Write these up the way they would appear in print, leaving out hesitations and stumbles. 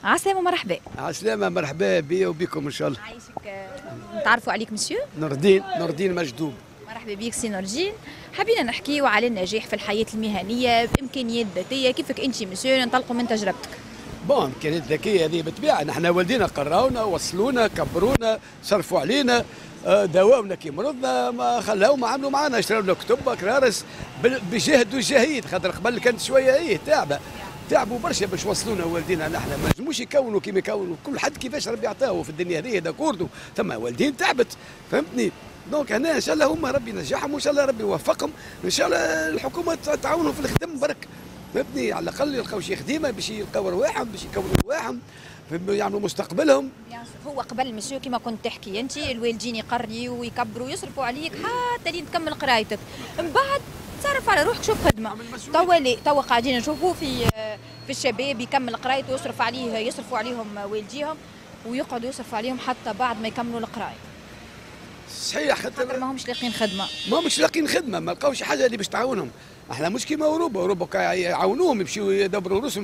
عسلامة مرحبا. عسلامة مرحبا بي وبكم ان شاء الله. عايشك. نتعرفوا عليك مسيو؟ نور الدين مجدوب. مرحبا بك سي نور الدين. حبينا نحكيو على النجاح في الحياة المهنية بإمكانيات ذاتية، كيفك أنت مسيو ننطلقوا من تجربتك؟ إمكانيات ذكية هذه بالطبيعة، نحن والدينا قراونا وصلونا كبرونا صرفوا علينا داوونا كي مرضنا، ما خلاو ما عملوا معنا، اشتراو لنا كتب كرارس بجهد وجهيد، خاطر قبل كانت شوية تعبوا برشا باش وصلونا والدينا. نحن ما نجموش يكونوا كيما يكونوا كل حد كيفاش ربي عطاه في الدنيا هذه داكوردو، ثم والدين تعبت فهمتني. دونك هنا ان شاء الله هما ربي ينجحهم وان شاء الله ربي يوفقهم، ان شاء الله الحكومه تعاونهم في الخدم برك فهمتني، على الاقل يلقاو شي خدمه باش يلقاو رواحهم باش يكونوا رواحهم يعملوا مستقبلهم. هو قبل مسيو كما كنت تحكي انت الوالدين يقريوا ويكبروا ويصرفوا عليك حتى لين تكمل قرايتك، من بعد تصرف على روحك شوف خدمه. توا قاعدين نشوفوا في الشباب يكمل قرايته ويصرف عليه، يصرفوا عليهم والديهم ويقعدوا يصرفوا عليهم حتى بعد ما يكملوا القرايه. صحيح، خاطر ما همش لاقين خدمه، ما لقاوش حاجه اللي باش تعاونهم. احنا مش كيما اوروبا يعاونوهم يمشيوا يدبروا راسهم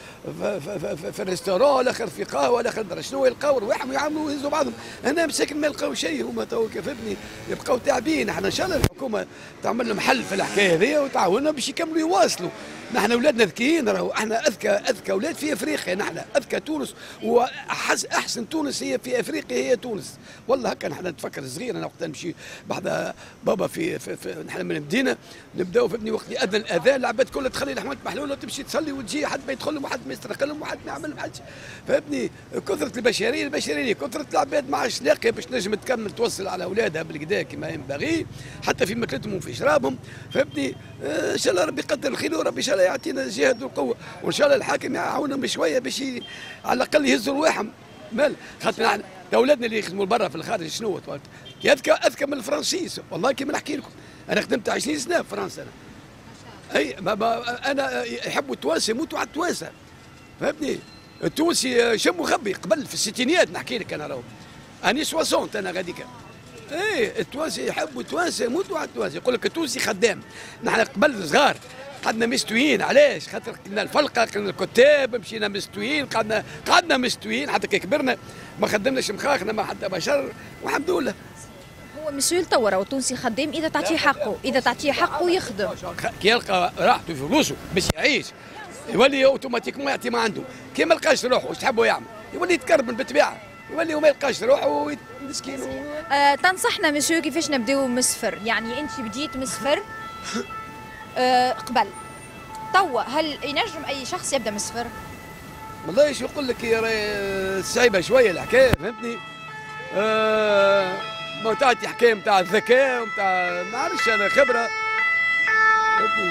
في الريستورون، الاخر في قهوه، الاخر درا شنو، يلقاو رواحهم ويعملوا يهزوا بعضهم. هنا مساكن ما يلقاو شيء، هما تو كيفني يبقاو تعبين. احنا ان شاء الله الحكومه تعمل لهم حل في الحكايه هذه وتعاونهم باش يكملوا يواصلوا. نحن اولادنا ذكيين، راهو احنا اذكى اولاد في افريقيا، نحن اذكى تونس واحسن تونس هي في افريقيا، هي تونس والله. هكا نحن نتفكر صغير انا وقت نمشي بعد بابا في نحن من المدينه نبداو فهمني وقت اللي اذن الاذان العباد كلها تخلي الحمامات محلوله وتمشي تصلي وتجي، حد ما يدخل لهم وحد ما يسترق لهم وحد ما يعمل لهم حاجه فهمتني. كثره البشريه كثره العباد ما عادش لاقيه باش نجم تكمل توصل على اولادها بالكدا كما ينبغي، حتى في ماكلتهم وفي شرابهم فهمتني. ان شاء الله ربي يقدر الخير وربي ان شاء الله يعطينا الجهد والقوه، وان شاء الله الحاكم يعاونهم بشويه باش على الاقل يهزوا رواحهم مال. خاطر نحن اولادنا اللي يخدموا برا في الخارج شنو اذكى من الفرنسيس والله كيما نحكي لكم. انا خدمت 20 سنه في فرنسا انا. اي انا يحبوا التوانسه يموتوا على التوانسه فهمتني. التونسي شم خبي قبل في الستينيات نحكي لك انا راهو اني 60 انا غاديك. اي التوانسه يحبوا التوانسه يموتوا على التوانسه، يقول لك التونسي خدام. نحن قبل صغار قعدنا مستويين، علاش؟ خاطر كنا الفلقه، كنا الكتاب، مشينا مستويين، قعدنا مستويين حتى كي كبرنا ما خدمناش مخاخنا ما حتى بشر والحمد لله. هو مسيو توا راهو التونسي خدام اذا تعطيه حقه، اذا تعطيه حقه يخدم. كي يلقى راحته في فلوسه باش يعيش يولي اوتوماتيكمون يعطي ما عنده. كي ما لقاش روحه واش تحبوا يعمل؟ يولي يتكربن بالطبيعه، يولي وما يلقاش روحه مسكين. تنصحنا مسيو كيفاش نبداو من الصفر؟ يعني انت بديت من الصفر قبل، توا هل ينجم اي شخص يبدا من الصفر؟ والله شو نقول لك، هي صعيبه شويه الحكايه فهمتني. ما تعطي حكايه نتاع الذكاء ونتاع ما نعرفش انا خبره فهمتني.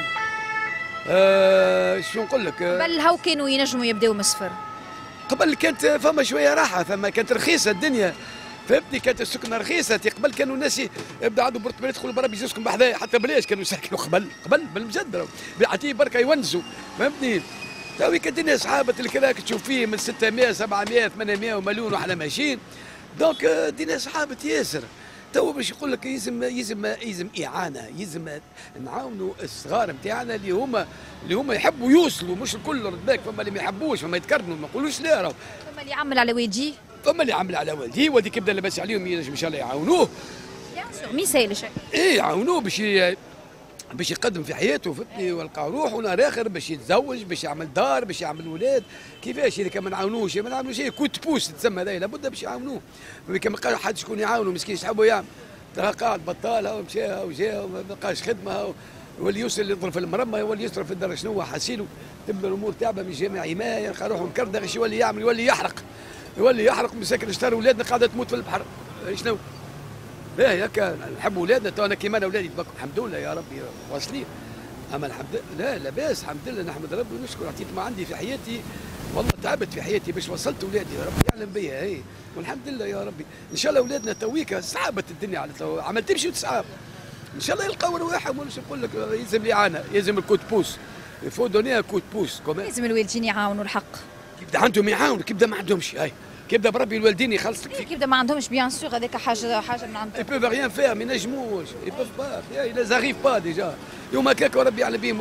شو نقول لك، قبل هاو كانوا ينجموا يبداو من الصفر. قبل كانت فما شويه راحه، فما كانت رخيصه الدنيا فهمتني، كانت السكنه رخيصه. قبل كانوا الناس يبدا عنده برتبان يدخل برا بيجي يسكن بحذايا حتى بلاش كانوا يسكنوا قبل بالمجد عطيه بركه يونسوا فهمتني. توي كانت الدنيا صحابه الكراك تشوف فيه من 600 700 800 ومليون وحنا ماشيين. دونك الدنيا صحابه ياسر. تو باش يقول لك يلزم اعانه، يلزم نعاونوا الصغار نتاعنا اللي هما يحبوا يوصلوا، مش الكل رد بالك، فما اللي ما يحبوش، فما يتكرنوا ما يقولوش لا راهو. فما اللي يعمل على والديه، فما اللي يعمل على والديه، والدي كيبدا لاباس عليهم ينجم ان شاء الله يعاونوه. ما يسالش يعاونوه باش يقدم في حياته فهمتني، ويلقى روحه ونهار اخر باش يتزوج، باش يعمل دار، باش يعمل ولاد. كيفاش اذا كان ما نعاونوش كوت بوس تسمى هذا، لابد باش يعاونوه. كما قال حد شكون يعاونه مسكين يحبوا يعمل، ترى قاعد بطال ومشى وجا وما بقاش خدمه، واللي يوصل يضرب في المرمى، واللي يصرف في الدار شنو حاسيله، تبدا الامور تعبه من جميع ما يلقى روحه مكردغ، يولي يعمل يولي يحرق مساكن اشترى اولادنا قاعده تموت في البحر. شنو؟ باهي هكا نحب اولادنا، تو انا كيما انا اولادي تبكوا الحمد لله يا ربي واصلين. اما الحمد لله لا لاباس الحمد لله، نحمد ربي ونشكر. عطيت ما عندي في حياتي والله، تعبت في حياتي باش وصلت اولادي، يا ربي يعلم بيا هي والحمد لله يا ربي. ان شاء الله اولادنا تويكا صعبت الدنيا على عمل تمشي وتصعب، ان شاء الله يلقاو رواحهم. واش نقول لك، يلزم الاعانه، يلزم الكوت بوس، يفو دوني كوت بوس. لازم الوالدين يعاونوا الحق. كيبدا عندهم يعاونوا، كيبدا ما عندهمش. هاي كي يبدا بربي الوالدين يخلص لك كي يبدا ما عندهمش بيان سور هذاك حاجه من عندهم. ils peuvent rien faire ما ينجموش ils peuvent pas ils n'arrivent pas déjà يوم هكاك وربي يعلم بهم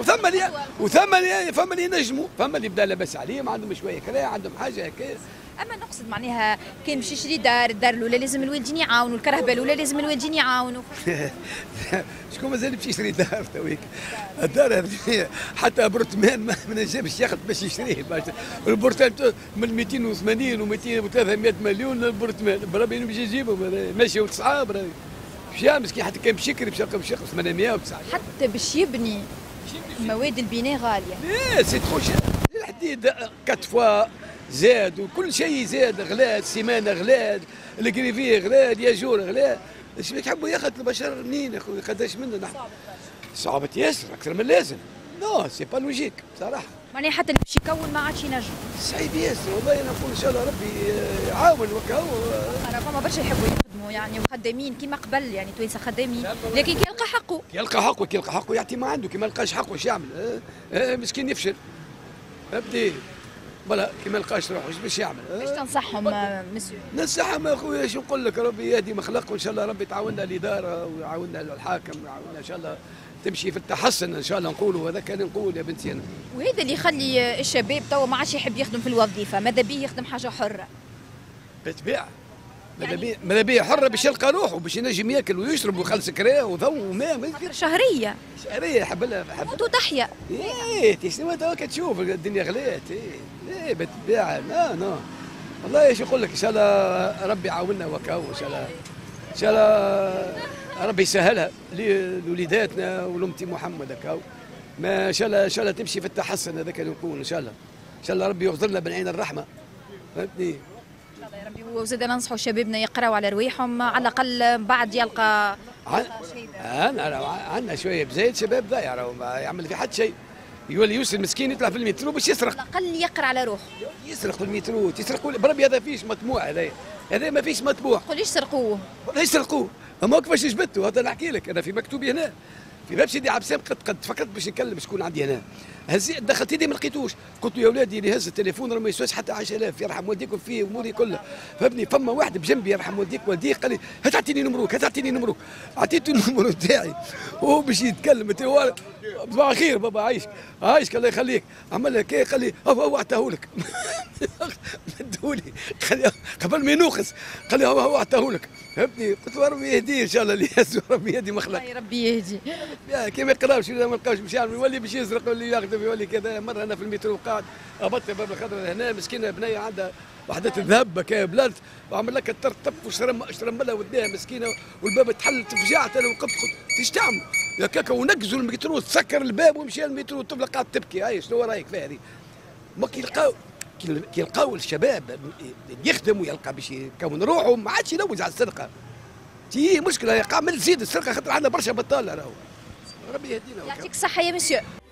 وثم اللي ينجموا فما اللي بدا لاباس عليهم عندهم شويه كذا عندهم حاجه هكا. اما نقصد معناها كي نمشي نشري الدار الاولى لازم الوالدين يعاونوا، الكرهبه الاولى لازم الوالدين يعاونوا. شكون مازال يمشي يشري دار تويك؟ الدار هذه حتى برطمان ما نجمش ياخذ باش يشريه البرطمان من 280 و 200 و 300 مليون البرطمان بربي نمشي يجيبهم ماشي وتصعاب راهي باش يعمل مسكين حتى كان باش يكري باش يلقى 809 حتى باش يبني مواد البناء غاليه. ايه سي ترو شير الحديد 4 فوا زاد وكل شيء زاد غلاد السيمانه غلاد الكريفي غلاد ياجور غلاد اش بيك حبوا ياخذ البشر منين يا خويا قداش منا نحن صعبت ياسر اكثر من اللازم نو سي با لوجيك بصراحه معناها حتى اللي باش يكون ما عادش ينجم صعيب ياسر والله انا نقول ان شاء الله ربي يعاون وكا انا فما برشا يحبوا يخدموا يعني وخدامين كيما قبل يعني توانسه خدامين لكن كي يلقى حقه كي يلقى حقه يعطي ما عنده كي ما لقاش حقه واش يعمل مسكين يفشل فهمتني بلا كي ما لقاش روحه ايش باش يعمل؟ ايش تنصحهم مسيو؟ ننصحهم يا خويا شو نقول لك ربي يهدي مخلق وان شاء الله ربي تعاوننا الاداره ويعاوننا الحاكم ويعاوننا ان شاء الله تمشي في التحسن ان شاء الله نقولوا هذا كان نقول يا بنتي انا. وهذا اللي يخلي الشباب توا ما عادش يحب يخدم في الوظيفه، ماذا بيه يخدم حاجه حره. بالطبيعه ماذا بيه حره باش يلقى روحه باش ينجم ياكل ويشرب ويخلص كراه وضو وماء شهريه يحب لها وتحيا. ايه شنو توا كتشوف الدنيا غلات ايه بالطبيعه لا والله ايش نقول لك ان شاء الله ربي يعاوننا وكاو ان شاء الله ربي يسهلها لوليداتنا ولامتي محمد هكاو ما ان شاء الله تمشي في التحسن هذاك اللي نقول ان شاء الله ربي يغفر لنا بالعين الرحمه فهمتني. يا ربي وزاد ننصحوا شبابنا يقراوا على رواحهم على الاقل بعد يلقى عندنا شويه بزايد شباب ضايع راهو ما يعمل في حد شيء يولي يوصل مسكين يطلع في المترو باش يسرق على الاقل يقرا على روحه يسرق في المترو تسرقوا بربي هذا فيش مطموع هذا ما فيش مطبوع قوليش سرقوه والله يسرقوه اما كيفاش جبته هذا نحكي لك انا في مكتوبي هنا في باب سيدي عبسام قد فكرت باش نكلم شكون عندي هنا دخلت يدي ما لقيتوش قلت له يا ولادي اللي هز التليفون راه ما يسواش حتى 10000 يرحم والديكم فيه اموري كلها فهمني فما واحد بجنبي يرحم والديه قال لي هات اعطيني نمروك اعطيته النمرو تاعي وهو باش يتكلم صباح الخير بابا عايشك الله يخليك عمل لك ايه قال لي هو اعطاهولك مدولي قبل ما ينوخس قال لي هو اعطاهولك فهمتني قلت له ربي يهديه ان شاء الله اللي يهز ربي يهدي مخلق ربي يهدي كي ما يقراوش ما لقاوش باش يعمل يولي باش يسرق واللي يخدم يولي كذا مره انا في المترو قاعد هبطت باب الخضراء هنا مسكينه بنيه عندها وحده الذهب كا بلاد وعمل لك الترتب وشرم لها ودنيها مسكينه والباب تحل تفجعت انا وقفت ايش تعمل يا كاكا ونقزوا المترو تسكر الباب ومشي المترو الطفله قاعده تبكي هاي شنو رايك في هذه ما كي يلقاو الشباب يخدم ويلقى باش يكون روحه ما عادش يلوج على السرقه تي مشكله يقع من تزيد السرقه خاطر عندنا برشا بطاله راهو ربي يهدينا يعطيك الصحه يا مسيو.